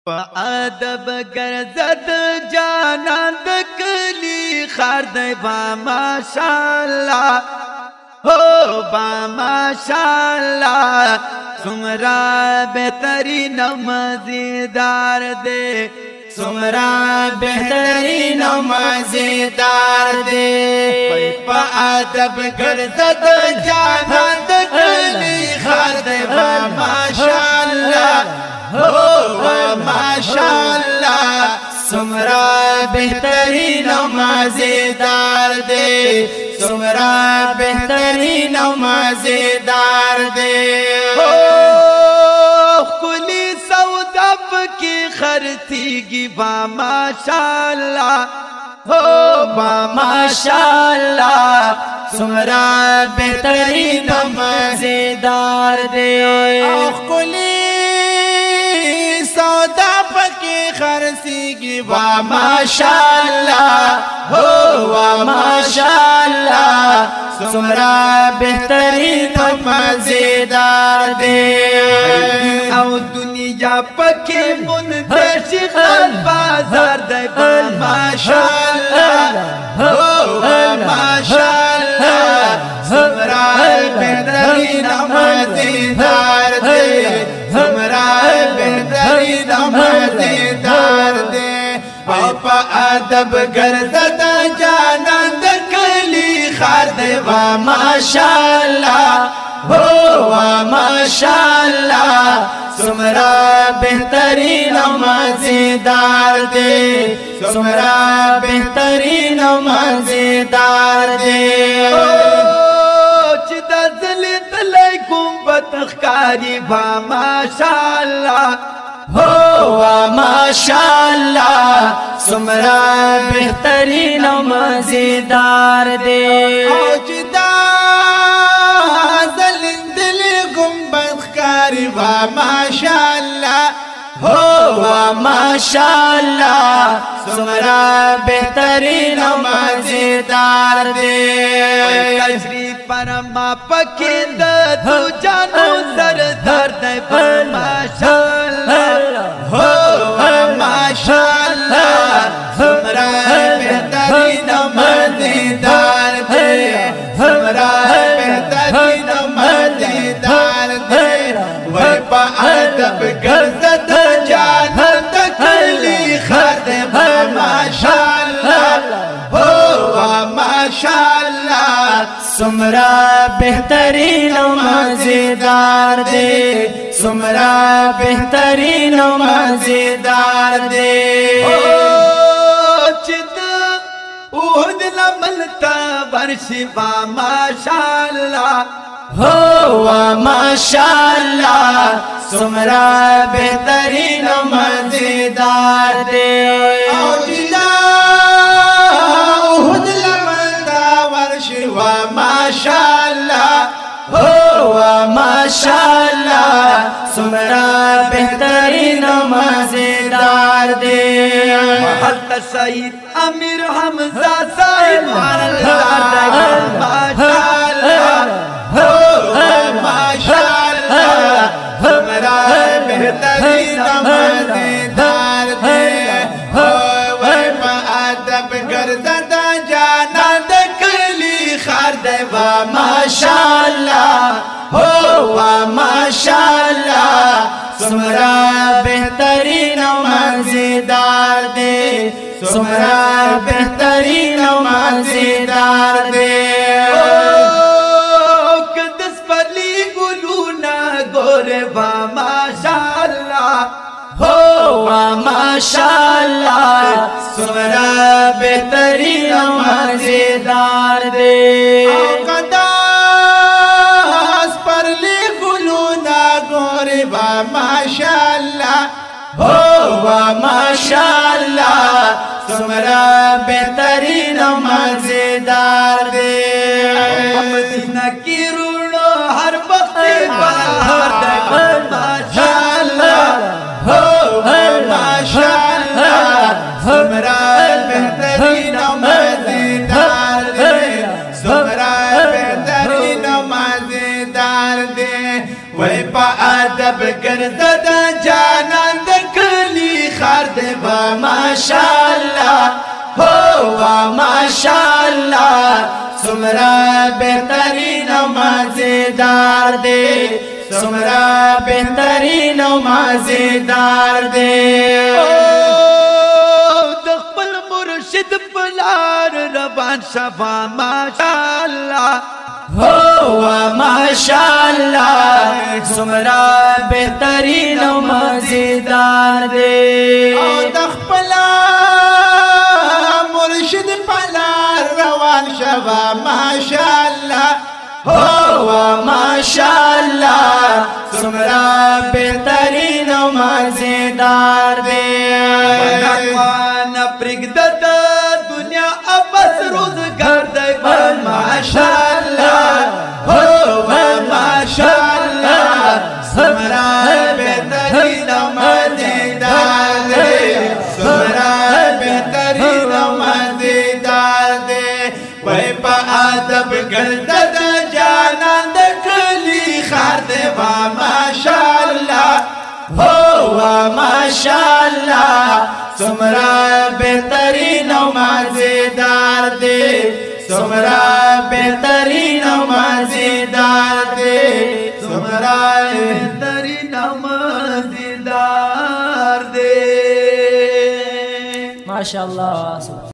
ادب ګرځد جانان د کلی خار دی با ماشاءالله هو با ماشاءالله څومره بهترین مزیدار دی څومره بهترین مزیدار دی په ادب ګرځد جانان د کلی خار دی با ماشاءالله ماشاءاللہ څومره بهترین او مزیدار دی څومره بهترین او مزیدار دی کلی سودا پکې خرتیږي با ماشاءالله هو با ماشاءالله څومره بهترین او مزیدار دی او کلی سودا پکی خرسیگی وا ماشاءاللہ ہو وا ماشاءاللہ سمرا بہترین مزیدار دے او دنیا پکی مندشی خل بازار دے با ماشاءاللہ ہو وا ماشاءاللہ سمرا بہترین مزیدار دے سمرا بہترین مزیدار دے پا ادب گرزد جانان د کلی خار دے وا ماشاءاللہ ہو وا ماشاءاللہ سمرا بہترین مزیدار دے سمرا بہترین مزیدار دے چې د ځلې تلای ګمبد ښکاري با ماشاءالله ہو وا ماشاءاللہ سمرا بہترین مزیدار دے او چې دا ځلې ګمبد ښکاري وا ماشاءاللہ ہو وا ماشاءاللہ سمرا بہترین مزیدار دے تشریف پر ما پکې د دو جانو سردار دی با ماشاءالله ہو ماشاءاللہ سمرا بہترین مزیدار دے سمرا بہترین مزیدار دے وہ پا ادب گرزد جانان د کلی خار دے با ماشاءاللہ ہو ماشاءاللہ سمرا بہترین مزیدار دے سمرا بہترین مزیدار دے چې د اوهد لمن تا ورشي با ماشاءالله ہو ماشاءاللہ سمرا بہترین مزیدار دے او جدا احد لمن تا ورشي وا ماشاءاللہ ہو ماشاءاللہ سمرا بہترین مزیدار دے حضرت سید امیر حمزہ صاحب مالدار دی ماشاءاللہ ہو ماشاءاللہ سمرا بہترین مزیدار دے ہو پا ادب گرزد جانان د کلی خار دے وا ماشاءاللہ ہو ماشاءاللہ سمرا بہترین مزیدار دے سمرا بہترین مزیدار دے کدس پلی گلونا گورے با ماشاءاللہ ہو ماشاءاللہ سمرا بہترین مزیدار دے قداس پر لی گلونا گورے با ماشاءاللہ ہو ماشاءاللہ سمرا بہترین مزیدار دے مدینہ کی روڑو ہر وقت بہار دی ماشاءاللہ ہو ماشاءاللہ سمرا بہترین مزیدار دے سمرا بہترین مزیدار دے وی پا ادب گرزد جانان د کلی با ماشاءاللہ ہو ماشاءاللہ سمرا بہترین و مزیدار دے سمرا بہترین و مزیدار دے دخل مرشد پلار ربان شفا ماشاءاللہ ہو ماشاءاللہ سمرا بہترین و مزیدار دے دخپلا مرشد پلار روان شفا ماشاءاللہ ہو ماشاءاللہ سمرا بہترین و مزیدار دے وانا پرگدد دنیا ابس روزگار دے ماشاءاللہ ہو ماشاءاللہ سمرا بہترین و مزیدار دے سمرا بہترین و مزیدار دے وے پا ادب گردد جانان دکلی خار دے ماشاءاللہ ہو ماشاءاللہ سمرا بہترین و مزیدار دے سمرا بہترین و مزیدار دے سمرا بہترین و مزیدار دے ما شاء الله.